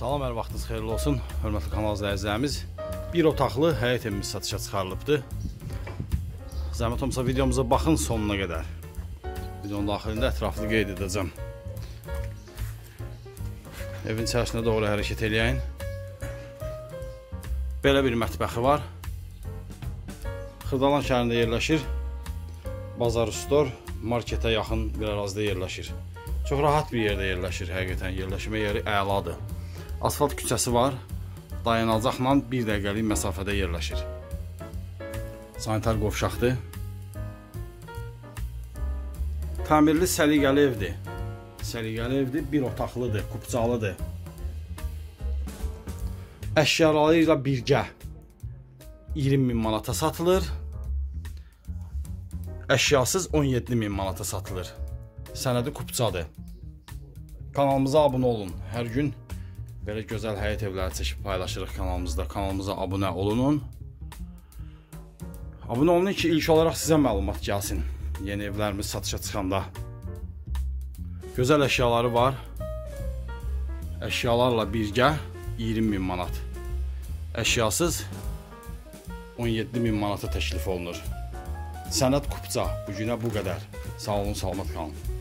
Salam, hər vaxtınız xeyirli olsun, hörmətli kanal izləyicilərimiz. Bir otaqlı həyət evimiz satışa çıxarılıbdır. Zəhmət olmasa videomuza baxın sonuna qədər. Videonun daxilində ətraflı qeyd edəcəm. Evin içərisində doğru hərəkət eləyəyin. Belə bir mətbəxi var. Xırdalan şəhərində yerləşir. Bazar üstü, marketə yaxın bir ərazidə yerləşir. Çox rahat bir yerdə yerləşir, həqiqətən yerləşmə yeri əladır. Asfalt küçəsi var, dayanacaqla 1 dəqiqəlik məsafədə yerləşir. Sanitar qovşaqdır. Təmirli səliqəli evdir. Səliqəli evdir, bir otaqlıdır, kupcalıdır. Əşyaları ilə birgə 20.000 manata satılır. Əşyasız 17.000 manata satılır. Sənədi kupcadır. Kanalımıza abunə olun. Hər gün belə gözəl həyət evləri çəkib paylaşırıq kanalımızda. Kanalımıza abunə olunun. Abunə olun ki, ilk olaraq sizə məlumat gəlsin. Yeni evlərimiz satışa çıxanda. Gözəl əşyaları var. Əşyalarla birgə 20.000 manat. Əşyasız 17.000 manata təklif olunur. Sənəd kupca. Bu günə bu qədər. Sağ olun, salamat qalın.